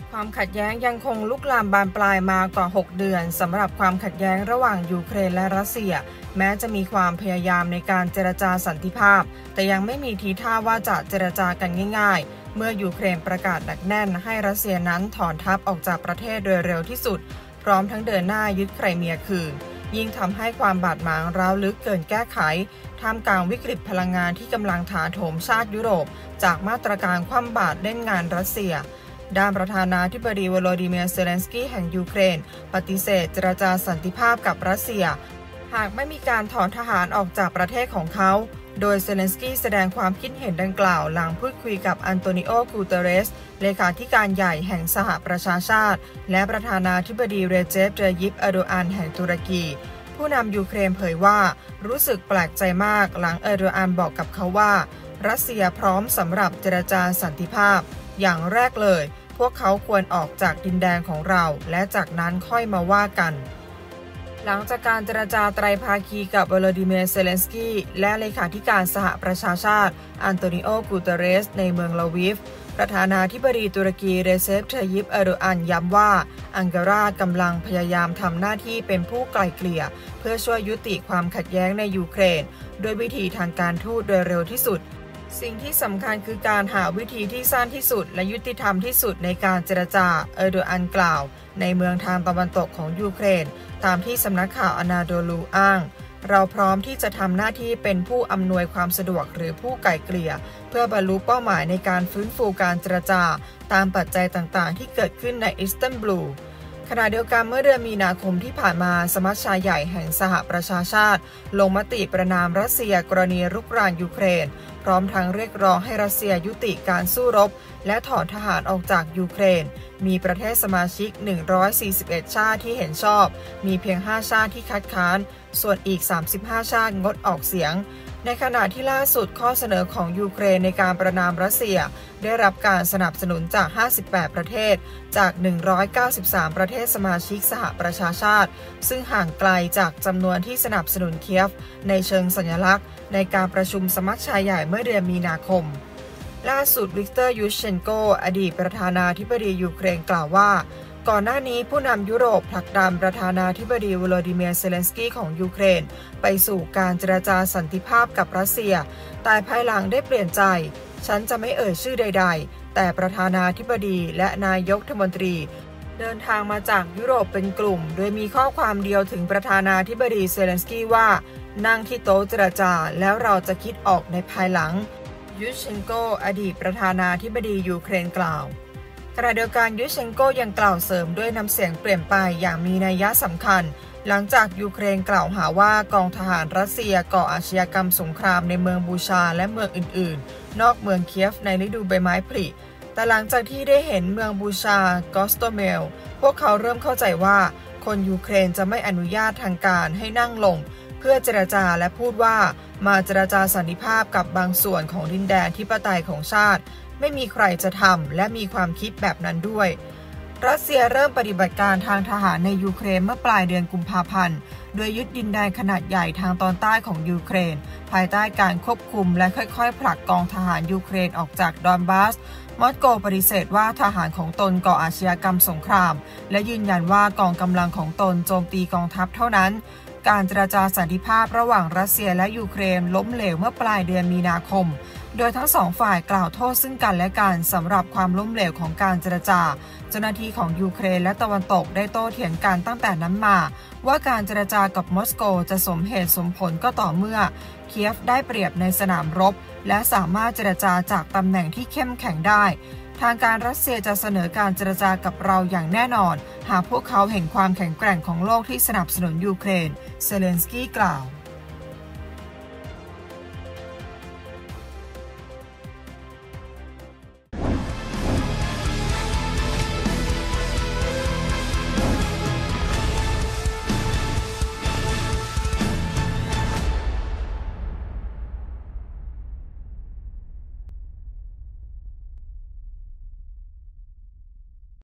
ความขัดแย้งยังคงลุกลามบานปลายมากว่า6 เดือนสำหรับความขัดแย้งระหว่างยูเครนและรัสเซียแม้จะมีความพยายามในการเจรจาสันติภาพแต่ยังไม่มีทีท่าว่าจะเจรจากันง่ายๆเมื่อยูเครนประกาศหนักแน่นให้รัสเซียนั้นถอนทัพออกจากประเทศโดยเร็วที่สุดพร้อมทั้งเดินหน้ายึดไครเมียคืนยิ่งทำให้ความบาดหมางร้าวลึกเกินแก้ไขท่ามกลางวิกฤตพลังงานที่กำลังถาโถมชาติยุโรปจากมาตรการคว่ำบาตรเล่นงานรัสเซียด้านประธานาธิบดีวโลดิเมียร์เซเลนสกี้แห่งยูเครนปฏิเสธเจรจาสันติภาพกับรัสเซียหากไม่มีการถอนทหารออกจากประเทศของเขาโดยเซเลนสกี้แสดงความคิดเห็นดังกล่าวหลังพูดคุยกับอันโตนิโอ กูเตเรสเลขาธิการใหญ่แห่งสหประชาชาติและประธานาธิบดีเรเจป เตยิป เออร์โดอันแห่งตุรกีผู้นำยูเครนเผยว่ารู้สึกแปลกใจมากหลังเออร์โดอันบอกกับเขาว่ารัสเซียพร้อมสำหรับเจรจาสันติภาพอย่างแรกเลยพวกเขาควรออกจากดินแดนของเราและจากนั้นค่อยมาว่ากันหลังจากการเจรจาไตรภาคีกับวโลดิเมียร์ เซเลนสกี้และเลขาธิการสหประชาชาติอันโตนิโอ กูเตเรสในเมืองลาวิฟประธานาธิบดีตุรกีเรเซป เทยิป เออร์โดอันย้ำว่าอังการากำลังพยายามทำหน้าที่เป็นผู้ไกล่เกลี่ยเพื่อช่วยยุติความขัดแย้งในยูเครนด้วยวิธีทางการทูตโดยเร็วที่สุดสิ่งที่สำคัญคือการหาวิธีที่สั้นที่สุดและยุติธรรมที่สุดในการเจรจาเออร์โดอันกล่าวในเมืองทางตะวันตกของยูเครนตามที่สำนักข่าวอนาโดลูอ้างเราพร้อมที่จะทำหน้าที่เป็นผู้อำนวยความสะดวกหรือผู้ไกล่เกลี่ยเพื่อบรรลุเป้าหมายในการฟื้นฟูการเจรจาตามปัจจัยต่างๆที่เกิดขึ้นในอิสตันบูลขณะเดียวกันเมื่อเดือนมีนาคมที่ผ่านมาสมัชชาใหญ่แห่งสหประชาชาติลงมติประณามรัสเซียกรณีรุกรานยูเครนพร้อมทั้งเรียกร้องให้รัสเซียยุติการสู้รบและถอนทหารออกจากยูเครนมีประเทศสมาชิก141ชาติที่เห็นชอบมีเพียง5ชาติที่คัดค้านส่วนอีก35ชาติงดออกเสียงในขณะที่ล่าสุดข้อเสนอของยูเครนในการประณามรัสเซียได้รับการสนับสนุนจาก58ประเทศจาก193ประเทศสมาชิกสหประชาชาติซึ่งห่างไกลจากจำนวนที่สนับสนุนเคียฟในเชิงสัญลักษณ์ในการประชุมสมัชชาใหญ่เมื่อเดือนมีนาคมล่าสุดวิกเตอร์ ยูเชนโกอดีตประธานาธิบดียูเครนกล่าวว่าก่อนหน้านี้ผู้นำยุโรปผลักดันประธานาธิบดีวโลดิเมียร์ เซเลนสกี้ของยูเครนไปสู่การเจรจาสันติภาพกับรัสเซียแต่ภายหลังได้เปลี่ยนใจฉันจะไม่เอ่ยชื่อใดๆแต่ประธานาธิบดีและนายกรัฐมนตรีเดินทางมาจากยุโรปเป็นกลุ่มโดยมีข้อความเดียวถึงประธานาธิบดีเซเลนสกี้ว่านั่งที่โต๊ะเจรจาแล้วเราจะคิดออกในภายหลังยูเชนโกอดีตประธานาธิบดียูเครนกล่าวขณะเดียวกันยูเชนโกยังกล่าวเสริมด้วยน้ำเสียงเปลี่ยนไปอย่างมีนัยยะสำคัญหลังจากยูเครนกล่าวหาว่ากองทหารรัสเซียก่ออาชญากรรมสงครามในเมืองบูชาและเมืองอื่นๆนอกเมืองเคียฟในฤดูใบไม้ผลิแต่หลังจากที่ได้เห็นเมืองบูชากอสโตเมลพวกเขาเริ่มเข้าใจว่าคนยูเครนจะไม่อนุญาตทางการให้นั่งลงเพื่อเจรจาและพูดว่ามาเจรจาสันติภาพกับบางส่วนของดินแดนธิปไตยของชาติไม่มีใครจะทำและมีความคิดแบบนั้นด้วยรัสเซียเริ่มปฏิบัติการทางทหารในยูเครนเมื่อปลายเดือนกุมภาพันธ์โดยยึดดินแดนขนาดใหญ่ทางตอนใต้ของยูเครนภายใต้การควบคุมและค่อยๆผลักกองทหารยูเครนออกจากดอนบาสมอสโกปฏิเสธว่าทหารของตนก่ออาชญากรรมสงครามและยืนยันว่ากองกำลังของตนโจมตีกองทัพเท่านั้นการเจรจาสันติภาพระหว่างรัสเซียและยูเครนล้มเหลวเมื่อปลายเดือนมีนาคมโดยทั้งสองฝ่ายกล่าวโทษซึ่งกันและกันสำหรับความล้มเหลวของการเจรจาเจ้าหน้าที่ของยูเครนและตะวันตกได้โต้เถียงกันตั้งแต่นั้นมาว่าการเจรจากับมอสโกจะสมเหตุสมผลก็ต่อเมื่อเคียฟได้เปรียบในสนามรบและสามารถเจรจาจากตำแหน่งที่เข้มแข็งได้ทางการรัสเซียจะเสนอการเจรจากับเราอย่างแน่นอนหากพวกเขาเห็นความแข็งแกร่งของโลกที่สนับสนุนยูเครนเซเลนสกี้กล่าว